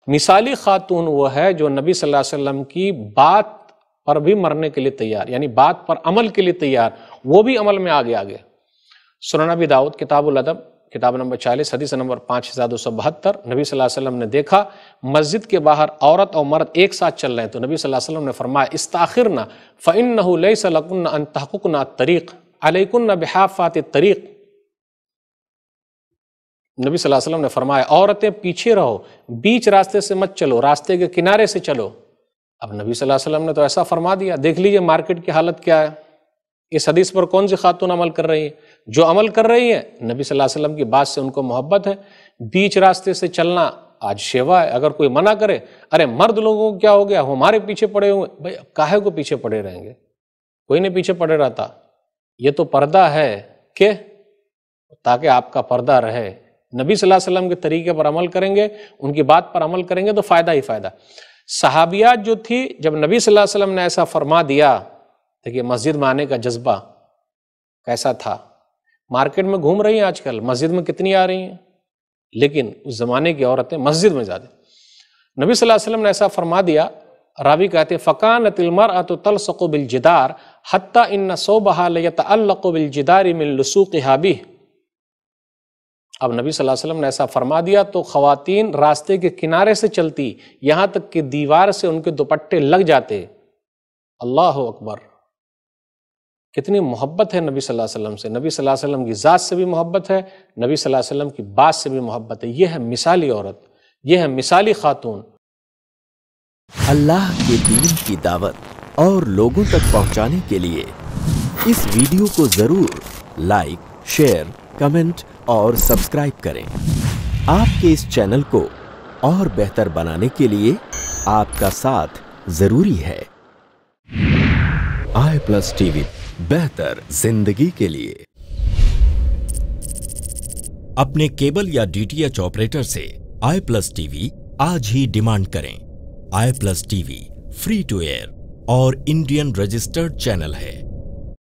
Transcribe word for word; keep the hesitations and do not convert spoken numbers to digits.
مثالی خاتون وہ ہے جو نبی صلی اللہ علیہ وسلم کی بات پر بھی مرنے کے لیے تیار، یعنی بات پر عمل کے لیے تیار، وہ بھی عمل میں آگے آگے۔ سنن ابی داؤد کتاب الادب کتاب نمبر چالیس حدیث نمبر پانچ ہزار دو سو بہتر، نبی صلی اللہ علیہ وسلم نے دیکھا مسجد کے باہر عورت اور مرد ایک ساتھ چل رہے ہیں تو نبی صلی اللہ علیہ وسلم نے فرمایا استاخرنا فإنه ليس لكن ان تحققن الطريق علیکن بحافات الطریق۔ نبی صلی اللہ علیہ وسلم نے فرمایا عورتیں پیچھے رہو، بیچ راستے سے مت چلو، راستے کے کنارے سے چلو۔ اب نبی صلی اللہ علیہ وسلم نے تو ایسا فرما دیا، دیکھ لیجئے مارکیٹ کی حالت کیا ہے، اس حدیث پر کون سی خاتون عمل کر رہی ہیں؟ جو عمل کر رہی ہیں نبی صلی اللہ علیہ وسلم کی بات سے ان کو محبت ہے۔ بیچ راستے سے چلنا آج شیوا ہے، اگر کوئی منع کرے ارے مرد لوگوں کو کیا ہو گیا ہمارے پیچھے پڑے ہوئے، بھائی کاہے کو پیچھے پڑے رہیں گے؟ کوئی نہیں پیچھے پڑے رہتا، یہ تو پردہ ہے کہ تاکہ آپ کا پردہ رہے۔ نبی صلی اللہ علیہ وسلم کے طریقے پر عمل کریں گے، ان کی بات پر عمل کریں گے تو فائدہ ہی فائدہ۔ صحابیات جو تھی جب نبی صلی اللہ علیہ وسلم نے ایسا فرما دیا، دیکھیے مسجد میں آنے کا جذبہ کیسا تھا۔ مارکیٹ میں گھوم رہی ہیں آج کل، مسجد میں کتنی آ رہی ہیں، لیکن اس زمانے کی عورتیں مسجد میں زیادہ۔ نبی صلی اللہ علیہ وسلم نے ایسا فرما دیا، راوی کہتے فَكَانَتِ الْمَرْأَةُ تَلْصَقُ بِالْجِدَارِ حَتَّى إِنَّ صَوْبَهَا لَيَتَعَلَّقُ بِالْجِدَارِ مِنْ لُسُوقِهَا بِهِ۔ اب نبی صلی اللہ علیہ وسلم نے ایسا فرما دیا تو خواتین راستے کے کنارے سے چلتی، یہاں تک کہ دیوار سے ان کے دوپٹے لگ جاتے۔ اللہ اکبر، کتنی محبت ہے نبی صلی اللہ علیہ وسلم سے، نبی صلی اللہ علیہ وسلم کی ذات سے بھی محبت ہے، نبی صلی اللہ علیہ وسلم کی بات سے بھی محبت ہے۔ یہ ہے مثالی عورت، یہ ہے مثالی خاتون۔ اللہ کے دین کی دعوت اور لوگوں تک پہنچانے کے لیے اس ویڈیو کو ضرور لائک، شیئر، کمنٹ اور سبسکرائب کریں۔ آپ کے اس چینل کو اور بہتر بنانے کے لیے آپ کا ساتھ ضروری ہے۔ آئی پلس ٹی وی، بہتر زندگی کے لیے۔ اپنے کیبل یا ڈی ٹی ایچ آپریٹر سے آئی پلس ٹی وی آج ہی ڈیمانڈ کریں۔ I plus T V free to air اور انڈین رجسٹرڈ چینل ہے۔